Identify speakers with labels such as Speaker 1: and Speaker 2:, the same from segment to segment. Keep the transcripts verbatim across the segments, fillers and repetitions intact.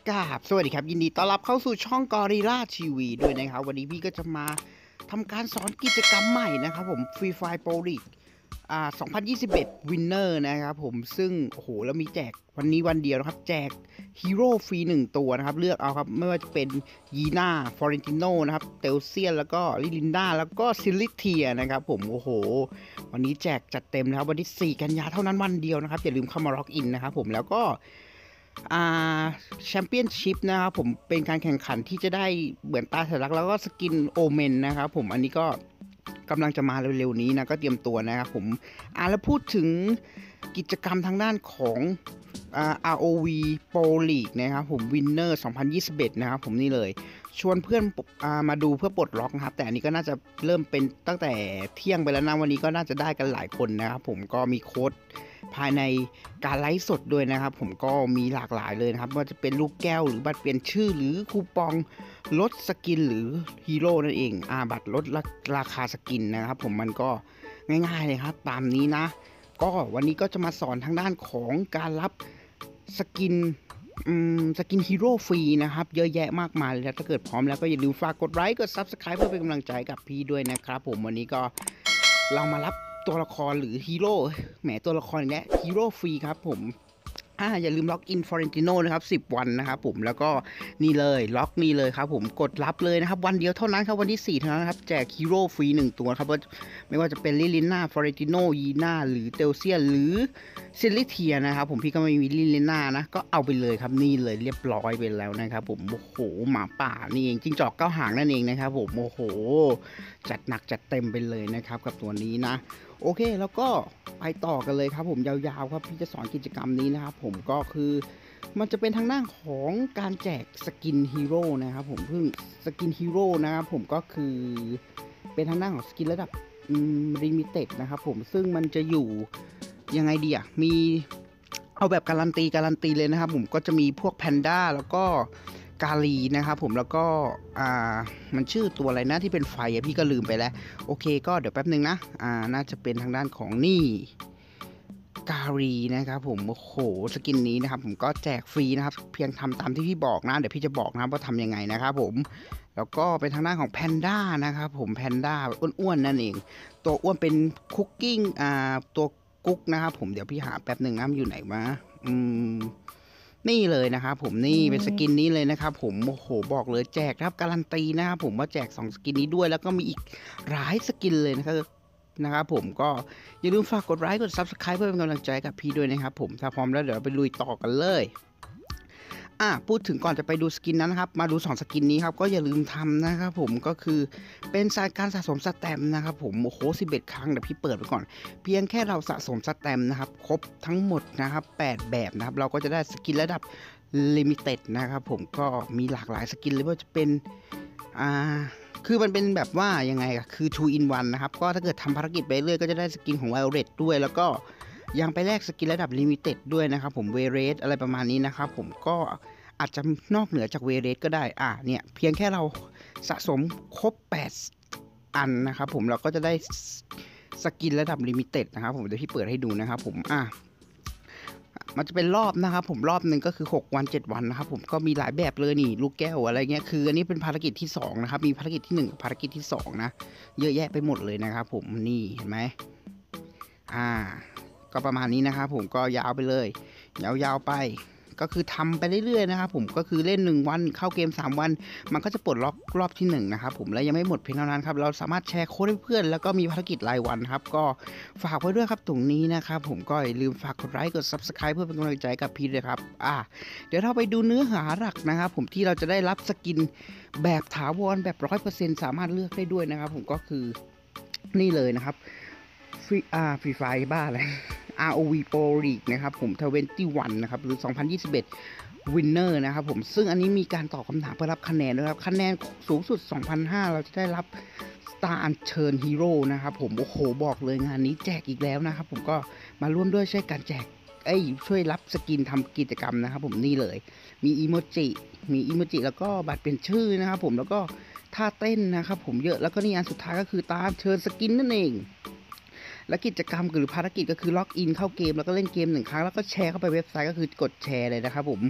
Speaker 1: กราบสวัสดีครับยินดีต้อนรับเข้าสู่ช่องกอริลลาทีวีด้วยนะครับวันนี้พี่ก็จะมาทำการสอนกิจกรรมใหม่นะครับผม Free Fire Pro League อ่าสองพันยี่สิบเอ็ด Winner นะครับผมซึ่งโอ้โหแล้วมีแจกวันนี้วันเดียวนะครับแจกฮีโร่ฟรีหนึ่งตัวนะครับเลือกเอาครับไม่ว่าจะเป็นยีน่าฟอเรนติโนนะครับเตลเซียนแล้วก็ลิลินดาแล้วก็ซิลิเทียนะครับผมโอ้โหวันนี้แจกจัดเต็มนะครับวันที่สี่กันยาเท่านั้นวันเดียวนะครับอย่าลืมเข้ามาล็อกอินนะครับผมแล้วก็อ่าแชมเปี้ยนชิพนะครับผมเป็นการแข่งขันที่จะได้เหมือนตาสัญลักษณ์แล้วก็สกินโอเมนนะครับผมอันนี้ก็กำลังจะมาเร็วๆนี้นะก็เตรียมตัวนะครับผมอ่าแล้วพูดถึงกิจกรรมทางด้านของอ่า อาร์ โอ วี Pro League นะครับผม Winner สองพันยี่สิบเอ็ดนะครับผมนี่เลยชวนเพื่อนอ่ามาดูเพื่อปลดล็อกนะครับแต่อันนี้ก็น่าจะเริ่มเป็นตั้งแต่เที่ยงไปแล้วนะวันนี้ก็น่าจะได้กันหลายคนนะครับผมก็มีโค้ดภายในการไลฟ์สดด้วยนะครับผมก็มีหลากหลายเลยนะครับว่าจะเป็นลูกแก้วหรือบัตรเปลี่ยนชื่อหรือคูปองลดสกินหรือฮีโร่นั่นเองอ่าบัตรลดราคาสกินนะครับผมมันก็ง่ายๆเลยครับตามนี้นะก็วันนี้ก็จะมาสอนทางด้านของการรับสกินอืมสกินฮีโร่ฟรีนะครับเยอะแยะมากมายเลยถ้าเกิดพร้อมแล้วก็อย่าลืมฝากกดไลค์กด ซับสไครบ์ เพื่อเป็นกำลังใจกับพี่ด้วยนะครับผมวันนี้ก็เรามารับตัวละครหรือฮีโร่แหมตัวละครเนี้ยฮีโร่ฟรีครับผมอ่าอย่าลืมล็อกอินฟอเรนติโนนะครับสิบวันนะครับผมแล้วก็นี่เลยล็อกนี่เลยครับผมกดรับเลยนะครับวันเดียวเท่านั้นครับวันที่สี่เท่านั้นครับแจกฮีโร่ฟรีหนึ่งตัวครับว่าไม่ว่าจะเป็นลิลิน่าฟอเรนติโนยีน่าหรือเตลเซียนหรือซิลิเทียนะครับผมพี่ก็ไม่มีลิลิน่านะก็เอาไปเลยครับนี่เลยเรียบร้อยไปแล้วนะครับผมโอ้โหหมาป่านี่เองจิ้งจอกเก้าหางนั่นเองนะครับผมโอ้โหจัดหนักจัดเต็มไปเลยนะครับกับตัวนี้นะโอเคแล้วก็ไปต่อกันเลยครับผมยาวๆครับพี่จะสอนกิจกรรมนี้นะครับผมก็คือมันจะเป็นทางด้านของการแจกสกินฮีโร่นะครับผมเพิ่งสกินฮีโร่นะครับผมก็คือเป็นทางด้านของสกินระดับลิมิเต็ดนะครับผมซึ่งมันจะอยู่ยังไงดีอ่ะมีเอาแบบการันตีการันตีเลยนะครับผมก็จะมีพวกแพนด้าแล้วก็กาลีนะครับผมแล้วก็อ่ามันชื่อตัวอะไรนะที่เป็นไฟอะพี่ก็ลืมไปแล้วโอเคก็เดี๋ยวแป๊บนึงนะอ่าน่าจะเป็นทางด้านของนี่กาลีนะครับผมโอ้โหสกินนี้นะครับผมก็แจกฟรีนะครับเพียงทำตามที่พี่บอกนะเดี๋ยวพี่จะบอกนะว่าทำยังไงนะครับผมแล้วก็เป็นทางด้านของแพนด้านะครับผมแพนด้าอ้วนๆนั่นเองตัวอ้วนเป็นคุกกิ้งอ่าตัวกุ๊กนะครับผมเดี๋ยวพี่หาแป๊บหนึ่งนะอยู่ไหนวะอืมนี่เลยนะครับผมนี่เป็นสกินนี้เลยนะครับผมโอ้โหบอกเลยแจกครับการันตีนะครับผมว่าแจกสองสกินนี้ด้วยแล้วก็มีอีกหลายสกินเลยนะครับนะครับผมก็อย่าลืมฝากกดไลค์กด ซับสไครบ์ เพื่อเป็นกำลังใจกับพี่ด้วยนะครับผมถ้าพร้อมแล้วเดี๋ยวเราไปลุยต่อกันเลยอ่ะพูดถึงก่อนจะไปดูสกินนั้นนะครับมาดูสองสกินนี้ครับก็อย่าลืมทำนะครับผมก็คือเป็นสายการสะสมสแตมป์นะครับผมโอ้โหสิบเอ็ดครั้งเดี๋ยวพี่เปิดไปก่อนเพียงแค่เราสะสมสแตมป์นะครับครบทั้งหมดนะครับแปดแบบนะครับเราก็จะได้สกินระดับลิมิเต็ดนะครับผมก็มีหลากหลายสกินเลยว่าจะเป็นอ่าคือมันเป็นแบบว่ายังไงอะคือ ทู อิน วัน นะครับก็ถ้าเกิดทำภารกิจไปเรื่อยก็จะได้สกินของ Violet ด้วยแล้วก็ยังไปแลกสกินระดับลิมิเต็ดด้วยนะครับผมเวเรสอะไรประมาณนี้นะครับผมก็อาจจะนอกเหนือจากเวเรสก็ได้อ่ะเนี่ยเพียงแค่เราสะสมครบแปดอันนะครับผมเราก็จะได้สกินระดับลิมิเต็ดนะครับผมเดี๋ยวพี่เปิดให้ดูนะครับผมอ่ะมันจะเป็นรอบนะครับผมรอบหนึ่งก็คือหกวันเจ็ดวันนะครับผมก็มีหลายแบบเลยนี่ลูกแก้วอะไรเงี้ยคืออันนี้เป็นภารกิจที่สองนะครับมีภารกิจที่หนึ่งภารกิจที่สองนะเยอะแยะไปหมดเลยนะครับผมนี่เห็นไหมอ่าก็ประมาณนี้นะครับผมก็ยาวไปเลยยาวๆไปก็คือทำไปเรื่อยๆนะครับผมก็คือเล่นหนึ่งวันเข้าเกมสามวันมันก็จะปลดล็อกรอบที่หนึ่งนะครับผมและยังไม่หมดเพียงเท่านั้นครับเราสามารถแชร์โค้ดให้เพื่อนแล้วก็มีภารกิจรายวันครับก็ฝากไว้ด้วยครับตรงนี้นะครับผมก็อย่าลืมฝากกดไลค์กด ซับสไครบ์ เพื่อเป็นกำลังใจกับพี่ด้วยครับอ่าเดี๋ยวเราไปดูเนื้อหาหลักนะครับผมที่เราจะได้รับสกินแบบถาวรแบบ ร้อยเปอร์เซ็นต์ สามารถเลือกได้ด้วยนะครับผมก็คือนี่เลยนะครับฟรีอ่าฟรีไฟบ้าอะไรอาร์ โอ วี Pro League นะครับผมยี่สิบเอ็ดนะครับหรือสองพันยี่สิบเอ็ด Winner นะครับผมซึ่งอันนี้มีการตอบคำถามเพื่อรับคะแนนด้วยครับคะแนนสูงสุด สองพันห้าร้อย เราจะได้รับ Star อัญเชิญฮีโร่นะครับผมโอ้โหบอกเลยงานนี้แจกอีกแล้วนะครับผมก็มาร่วมด้วยช่วยการแจกเอ้ยช่วยรับสกินทำกิจกรรมนะครับผมนี่เลยมีอีโมจิมีอีโมจิแล้วก็บัตรเป็นชื่อนะครับผมแล้วก็ท่าเต้นนะครับผมเยอะแล้วก็นี่อันสุดท้ายก็คือตาเชิญสกินนั่นเองและกิจกรรมหรือภารกิจก็คือล็อกอินเข้าเกมแล้วก็เล่นเกมหนึ่งครั้งแล้วก็แชร์เข้าไปเว็บไซต์ก็คือกดแชร์เลยนะครับผม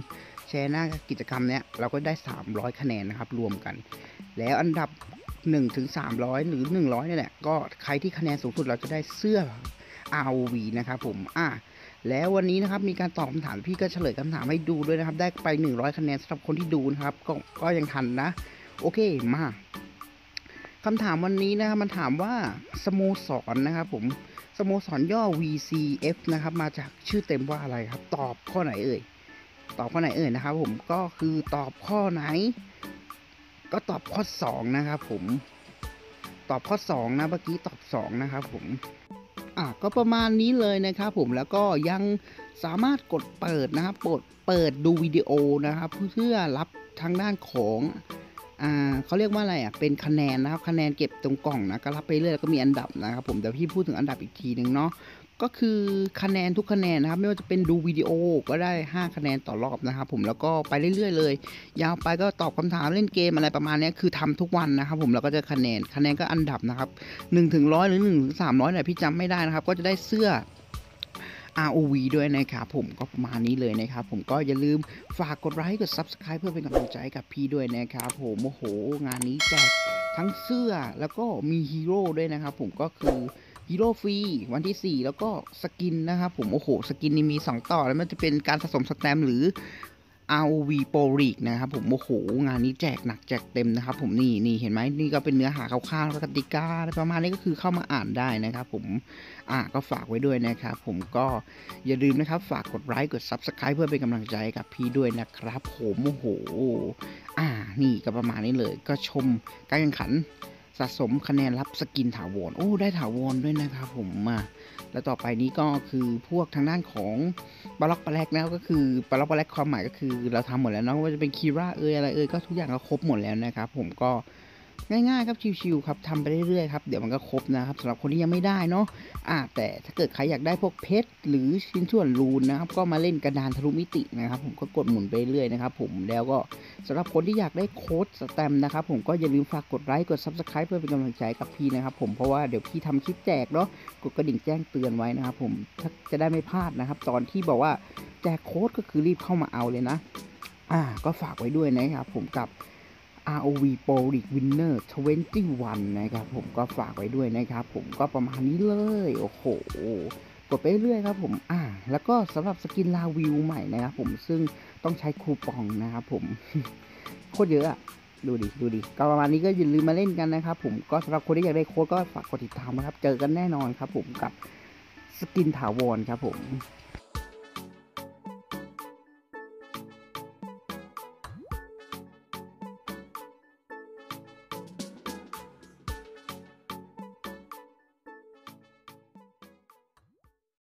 Speaker 1: แชร์หน้ากิจกรรมเนี้ยเราก็ได้สามร้อยคะแนนนะครับรวมกันแล้วอันดับหนึ่งถึงสามร้อยหรือหนึ่งร้อยนี่แหละก็ใครที่คะแนนสูงสุดเราจะได้เสื้อ อาร์ โอ วี นะครับผมอ่ะแล้ววันนี้นะครับมีการตอบคำถามพี่ก็เฉลยคำถามให้ดูด้วยนะครับได้ไปหนึ่งร้อยคะแนนสำหรับคนที่ดูนะครับก็ก็ยังทันนะโอเคมาคำถามวันนี้นะครับมันถามว่าสโมสรนะครับผมสโมสรย่อ วี ซี เอฟ นะครับมาจากชื่อเต็มว่าอะไรครับตอบข้อไหนเอ่ยตอบข้อไหนเอ่ยนะครับผมก็คือตอบข้อไหนก็ตอบข้อสองนะครับผมตอบข้อสองนะเมื่อกี้ตอบสองนะครับผมอ่ะก็ประมาณนี้เลยนะครับผมแล้วก็ยังสามารถกดเปิดนะครับกดเปิดดูวิดีโอนะครับเพื่อรับทางด้านของอ่าเขาเรียกว่าอะไรอ่ะเป็นคะแนนนะครับคะแนนเก็บตรงกล่องนะก็รับไปเรื่อยแล้วก็มีอันดับนะครับผมเดี๋ยวพี่พูดถึงอันดับอีกทีหนึ่งเนาะก็คือคะแนนทุกคะแนนนะครับไม่ว่าจะเป็นดูวิดีโอก็ได้ห้าคะแนนต่อรอบนะครับผมแล้วก็ไปเรื่อยๆเลยยาวไปก็ตอบคำถามเล่นเกมอะไรประมาณนี้คือทำทุกวันนะครับผมแล้วก็จะคะแนนคะแนนก็อันดับนะครับหนึ่งถึงหนึ่งร้อยหรือหนึ่งถึงสามร้อยเนี่ยพี่จำไม่ได้นะครับก็จะได้เสื้อ อาร์ โอ วี ด้วยนะครับผมก็ประมาณนี้เลยนะครับผมก็อย่าลืมฝากกดไลค์กด ซับสไครบ์ เพื่อเป็นกำลังใจกับพี่ด้วยนะครับผมโอ้โหงานนี้แจกทั้งเสื้อแล้วก็มีฮีโร่ด้วยนะครับผมก็คือฮีโร่ฟรีวันที่สี่แล้วก็สกินนะครับผมโอ้โหสกินนี่มีสองต่อแล้วมันจะเป็นการสะสมสแตมป์หรือ อาร์ โอ วี Pro League นะครับผมโอ้โหงานนี้แจกหนักแจกเต็มนะครับผมนี่นี่เห็นไหมนี่ก็เป็นเนื้อหาคร่าวๆกติกาอะไรประมาณนี้ก็คือเข้ามาอ่านได้นะครับผมอ่ะก็ฝากไว้ด้วยนะครับผมก็อย่าลืมนะครับฝากกดไลค์กด ซับสไครบ์ เพื่อเป็นกำลังใจกับพี่ด้วยนะครับผมโอ้โหอ่านี่ก็ประมาณนี้เลยก็ชมการแข่งขันสะสมคะแนนรับสกินถาวรโอ้ได้ถาวรด้วยนะครับผมมาแล้วต่อไปนี้ก็คือพวกทางด้านของบล็อกปลาแรกแล้วก็คือบล็อกปลาแรกความหมายก็คือเราทำหมดแล้วเนาะว่าจะเป็นคีร่าเอยอะไรเอยก็ทุกอย่างก็ครบหมดแล้วนะครับผมก็ง่ายๆครับชิวๆครับทำไปเรื่อยๆครับเดี๋ยวมันก็ครบนะครับสำหรับคนที่ยังไม่ได้เนาะอ่าแต่ถ้าเกิดใครอยากได้พวกเพชรหรือชิ้นส่วนรูนนะครับก็มาเล่นกระดานทะลุมิตินะครับผมก็กดหมุนไปเรื่อยนะครับผมแล้วก็สำหรับคนที่อยากได้โค้ดสแตมป์นะครับผมก็อย่าลืมฝากกดไลค์กด ซับสไครบ์ เพื่อเป็นกำลังใจกับพี่นะครับผมเพราะว่าเดี๋ยวพี่ทำคลิปแจกเนาะกดกระดิ่งแจ้งเตือนไว้นะครับผมถ้าจะได้ไม่พลาดนะครับตอนที่บอกว่าแจกโค้ดก็คือรีบเข้ามาเอาเลยนะอ่าก็ฝากไว้ด้วยนะครับผมกับ อาร์ โอ วี Pro League Winner ยี่สิบเอ็ดนะครับผมก็ฝากไว้ด้วยนะครับผมก็ประมาณนี้เลยโอ้โหกดไปเรื่อยครับผมอ่าแล้วก็สำหรับสกินลาวิวใหม่นะครับผมซึ่งต้องใช้คูปองนะครับผม โคตรเยอะอะดูดิดูดิก็ประมาณนี้ก็อย่าลืมมาเล่นกันนะครับผมก็สำหรับคนที่อยากได้โค้ดก็ฝากกดติดตามนะครับเจอกันแน่นอนครับผมกับสกินถาวรครับผม